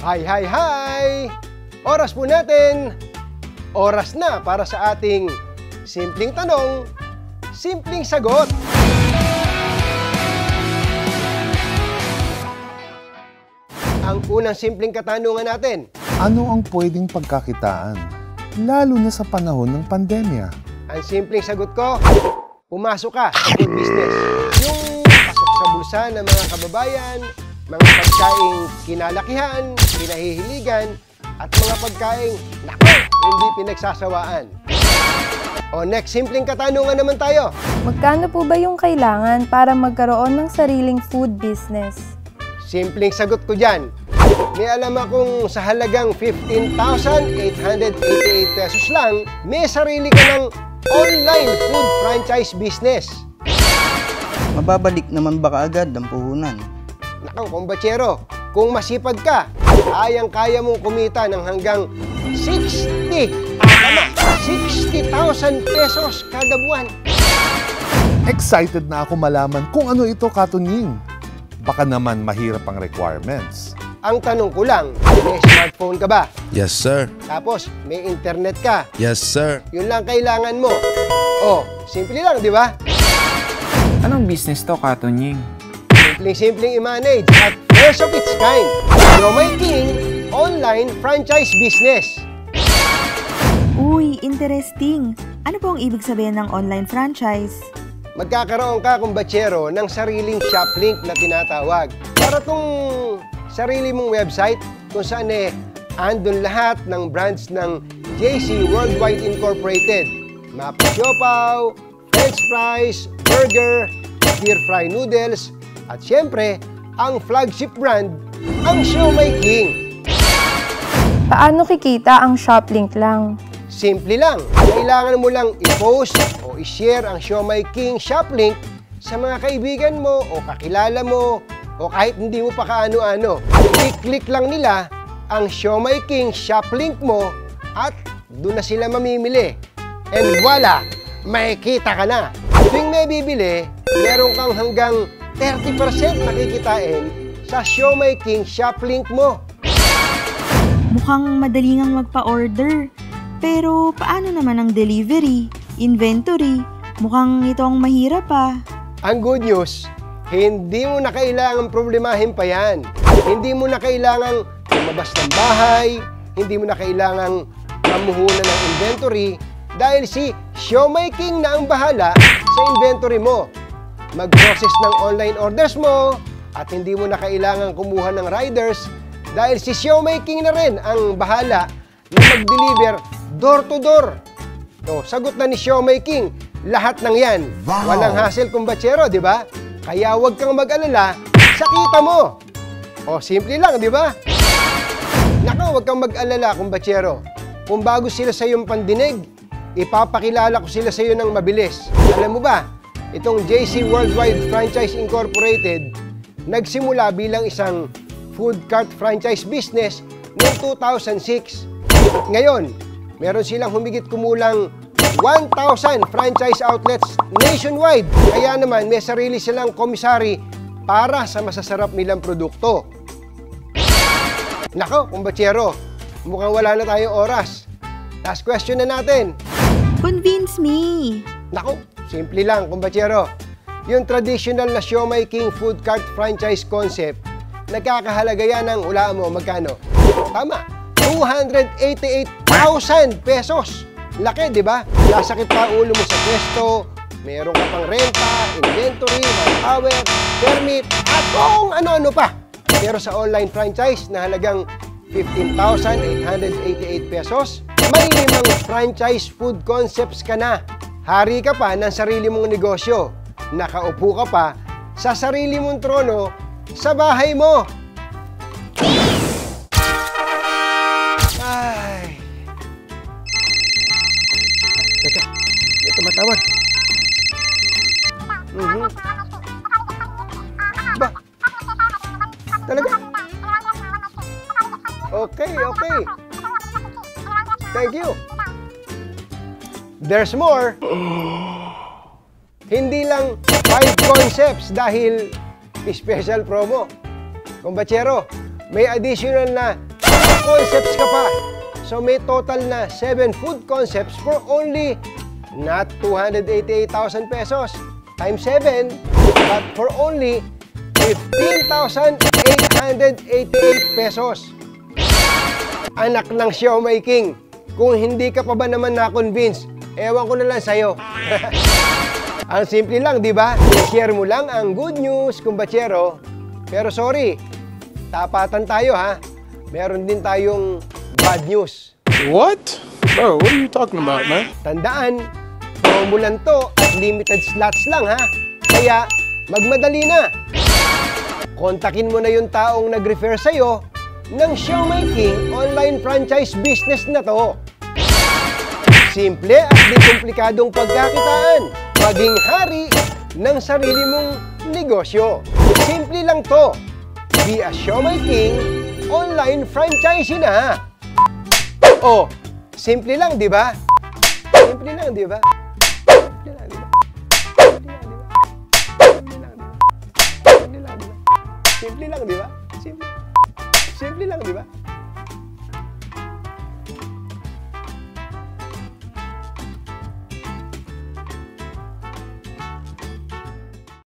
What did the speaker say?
Hi! Oras po natin. Oras na para sa ating simpleng tanong, simpleng sagot. Ang unang simpleng katanungan natin. Ano ang pwedeng pagkakitaan, lalo na sa panahon ng pandemya? Ang simpleng sagot ko, pumasok ka sa food business. Yung pasok sa bulsa ng mga kababayan, mga pagkaing kinalakihan, kinahihiligan, at mga pagkaing, naku, hindi pinagsasawaan. O next, simpleng katanungan naman tayo. Magkano po ba yung kailangan para magkaroon ng sariling food business? Simpleng sagot ko dyan. May alam akong sa halagang 15,888 pesos lang, may sarili ka ng online food franchise business. Mababalik naman ba kaagad ang puhunan? Nakang kumbatsero, kung masipag ka, kayang-kaya mong kumita ng hanggang 60,000 pesos kada buwan. Excited na ako malaman kung ano ito, Katunying. Baka naman mahirap ang requirements. Ang tanong ko lang, may smartphone ka ba? Yes, sir. Tapos, may internet ka? Yes, sir. Yun lang kailangan mo. Oh, simple lang, di ba? Anong business to, Katunying? Simpleng i-manage at first of its kind. Siomai King online franchise business. Uy, interesting. Ano po ang ibig sabihin ng online franchise? Magkakaroon ka, kumbatsero, ng sariling shop link na tinatawag. Para tong sarili mong website kung saan andun lahat ng brands ng JC Worldwide Incorporated. Mapa Siopaw, French fries, burger, stir fry noodles, at syempre, ang flagship brand, ang Siomai King. Paano kikita ang shop link lang? Simple lang. Kailangan mo lang i-post o i-share ang Siomai King shop link sa mga kaibigan mo o kakilala mo o kahit hindi mo pa kaano-ano. I-click lang nila ang Siomai King shop link mo at doon na sila mamimili. And voila! Makikita ka na. Tuwing may bibili, meron kang hanggang 30% makikitain sa Siomai King shop link mo. Mukhang madali ngang magpa-order. Pero paano naman ang delivery, inventory? Mukhang itong mahirap pa. Ang good news, hindi mo na kailangang problemahin pa yan. Hindi mo na kailangang lumabas ng bahay, hindi mo na kailangang mamuhunan ng inventory dahil si Siomai King na ang bahala sa inventory mo. Mag-process ng online orders mo at hindi mo na kailangang kumuha ng riders dahil si Siomai King na rin ang bahala na mag-deliver door to door. So, sagot na ni Siomai King, lahat ng yan. Wow. Walang hassle, kumbatsero, di ba? Kaya huwag kang mag-alala sa kita mo. O, simple lang, di ba? Naka, huwag kang mag-alala, kumbatsero. Kung bago sila sa iyong pandinig, ipapakilala ko sila sa iyo ng mabilis. Alam mo ba, itong JC Worldwide Franchise Incorporated, nagsimula bilang isang food cart franchise business noong 2006. Ngayon, meron silang humigit kumulang 1,000 franchise outlets nationwide. Kaya naman, may sarili silang komisari para sa masasarap nilang produkto. Nako, kumbatsero, mukhang wala na tayong oras. Last question na natin. Convince me. Nako, simple lang, kumbatsero. Yung traditional na Siomai King food cart franchise concept, nagkakahalaga yan ng, hulaan mo, magkano? Tama, 288,000 pesos. Laki, di ba? Lasakit pa ulo mo sa pwesto, meron ka pang renta, inventory, manpower, permit, at kung ano-ano pa. Pero sa online franchise na halagang 15,888 pesos, may 5 franchise food concepts ka na. Hari ka pa ng sarili mong negosyo. Nakaupo ka pa sa sarili mong trono sa bahay mo. Ay. Teka, may tumatawag. Ba? Talaga? Okay. Thank you. There's more. Hindi lang 5 concepts dahil special promo. Kumbatsero, may additional na concepts ka pa. So may total na 7 food concepts for only not 288,000 pesos times 7, but for only 15,888 pesos. Anak ng Siomai King, kung hindi ka pa ba naman na-convince, ewan ko na lang sa'yo. Ang simple lang, di ba? I-share mo lang ang good news, kumbachero. Pero sorry, tapatan tayo ha. Meron din tayong bad news. What? Bro, what are you talking about, man? Tandaan, promo lang to at limited slots lang ha. Kaya, magmadali na. Kontakin mo na yung taong nag-refer sa'yo ng Siomai King online franchise business na to. Simple at di komplikadong pagkakitaan. Maging hari ng sarili mong negosyo. Simple lang to. Be a Siomai King online franchisee na. Oh, simple lang, di ba? Simple lang, di ba? Simple lang, di ba? Simple lang, di ba? Simple lang, di ba? Simple lang, di ba?